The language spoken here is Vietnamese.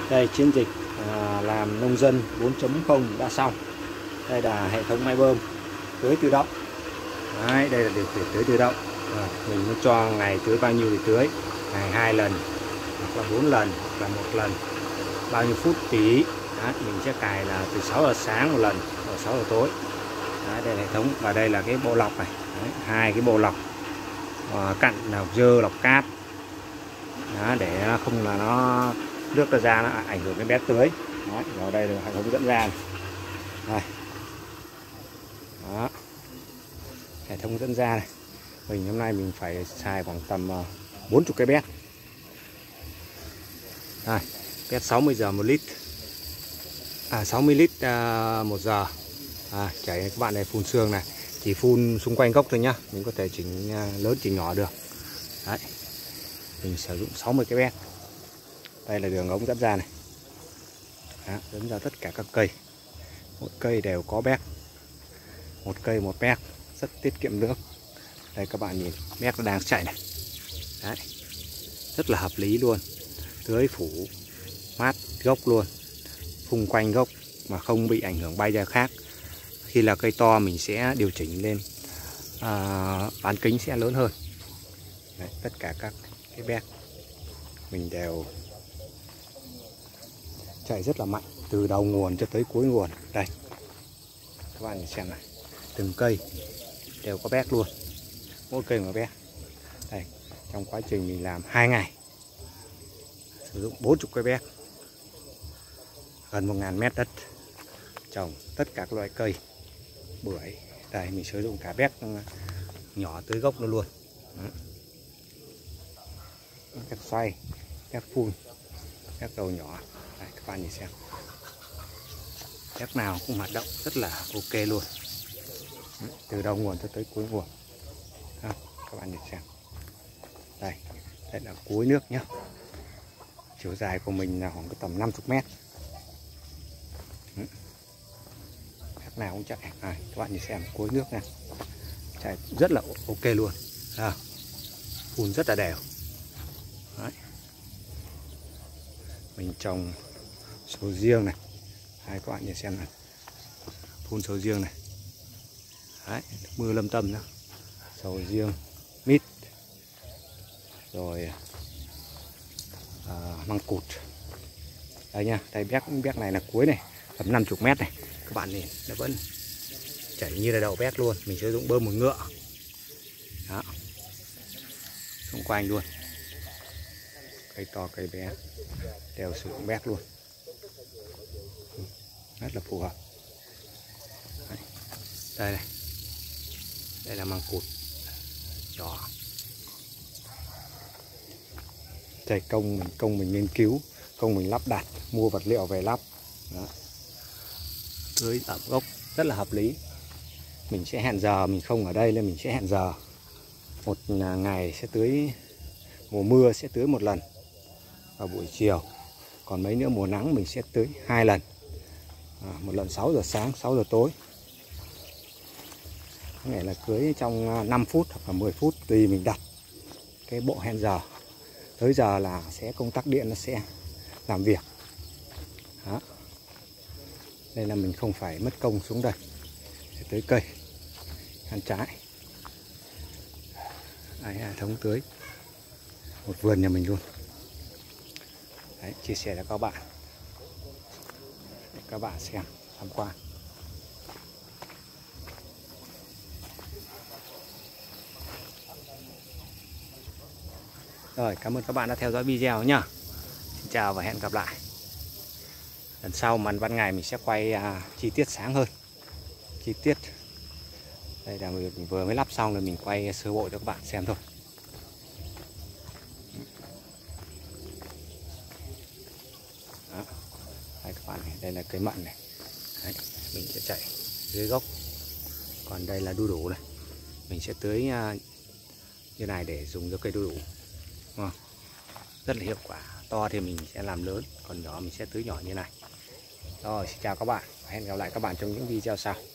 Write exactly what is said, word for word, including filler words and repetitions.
Đây chiến dịch à, làm nông dân bốn chấm không đã xong. Đây là hệ thống máy bơm tưới tự động. Đấy, đây là điều khiển tưới tự động. À, mình mới cho ngày tưới bao nhiêu thì tưới, ngày hai lần hoặc là bốn lần hoặc là một lần, bao nhiêu phút tùy. Đấy, mình sẽ cài là từ sáu giờ sáng một lần và sáu giờ tối. Đấy, đây là hệ thống, và đây là cái bộ lọc này. Đấy, hai cái bộ lọc à, cặn lọc dơ lọc cát. Đó, để không là nó nước ra ra nó ảnh hưởng đến bé tưới. Đó, vào đây là hệ thống dẫn ra này. Đây. Đó. Hệ thống dẫn ra này. Mình hôm nay mình phải xài khoảng tầm bốn mươi cái bé. Đây, bé sáu mươi giờ một lít. À sáu mươi lít uh, một giờ. À, chảy các bạn này phun sương này, chỉ phun xung quanh gốc thôi nhá, mình có thể chỉnh uh, lớn chỉnh nhỏ được. Đấy. Mình sử dụng sáu mươi cái bé. Đây là đường ống dẫn ra này. Đó, dẫn ra tất cả các cây. Mỗi cây đều có béc. Một cây một béc, rất tiết kiệm nước. Đây các bạn nhìn, béc nó đang chạy này. Đấy. Rất là hợp lý luôn. Tưới phủ mát gốc luôn. Phun quanh gốc mà không bị ảnh hưởng bay ra khác. Khi là cây to mình sẽ điều chỉnh lên à, bán kính sẽ lớn hơn. Đấy, tất cả các cái béc mình đều chạy rất là mạnh, từ đầu nguồn cho tới cuối nguồn. Đây các bạn nhìn xem này, từng cây đều có béc luôn, mỗi cây một béc. Đây, trong quá trình mình làm hai ngày sử dụng bốn mươi cái béc, gần một nghìn mét đất trồng tất cả các loại cây bưởi. Đây mình sử dụng cả béc nhỏ tới gốc nó luôn. Đó. Béc xoay, béc phun, béc đầu nhỏ. Đây, các bạn nhìn xem, béc nào cũng hoạt động rất là ok luôn, từ đầu nguồn cho tới cuối nguồn. Đó, các bạn nhìn xem. Đây, đây là cuối nước nhá. Chiều dài của mình là khoảng tầm năm mươi mét. Béc nào cũng chạy. À, các bạn nhìn xem cuối nước này, chạy rất là ok luôn. À, phun rất là đều. Đấy. Mình trồng sầu riêng này. Đấy, các bạn nhìn xem này, phun sầu riêng này. Đấy, mưa lâm tâm nữa. Sầu riêng mít, rồi à, măng cụt. Đây nha, đây béc béc này là cuối này, tầm năm mươi mét này. Các bạn nhìn nó vẫn chảy như là đậu béc luôn. Mình sử dụng bơm một ngựa. Đó, xung quanh luôn, cây to cây bé đều sử dụng béc luôn, rất là phù hợp. Đấy. Đây này, đây là măng cụt nhỏ. Đây công mình công mình nghiên cứu, công mình lắp đặt, mua vật liệu về lắp. Đó. Tưới tẩm gốc rất là hợp lý. Mình sẽ hẹn giờ, mình không ở đây nên mình sẽ hẹn giờ. Một ngày sẽ tưới, mùa mưa sẽ tưới một lần vào buổi chiều, còn mấy nữa mùa nắng mình sẽ tưới hai lần. À, một lần sáu giờ sáng, sáu giờ tối. Cái này là tưới trong năm phút hoặc là mười phút tùy mình đặt cái bộ hẹn giờ. Tới giờ là sẽ công tắc điện nó sẽ làm việc. Đó. Đây là mình không phải mất công xuống đây để tưới cây ăn trái. Đây, hệ thống tưới một vườn nhà mình luôn. Đấy, chia sẻ cho các bạn để các bạn xem tham quan. Rồi, cảm ơn các bạn đã theo dõi video nhá. Xin chào và hẹn gặp lại. Lần sau màn ban ngày mình sẽ quay à, chi tiết sáng hơn. Chi tiết. Đây là mình vừa mới lắp xong rồi mình quay sơ bộ cho các bạn xem thôi. Đó. Đây các bạn này, đây là cây mận này. Đấy, mình sẽ chạy dưới gốc. Còn đây là đu đủ này. Mình sẽ tưới uh, như này để dùng cho cây đu đủ. À, rất là hiệu quả. To thì mình sẽ làm lớn, còn nhỏ mình sẽ tưới nhỏ như này. Rồi, xin chào các bạn. Hẹn gặp lại các bạn trong những video sau.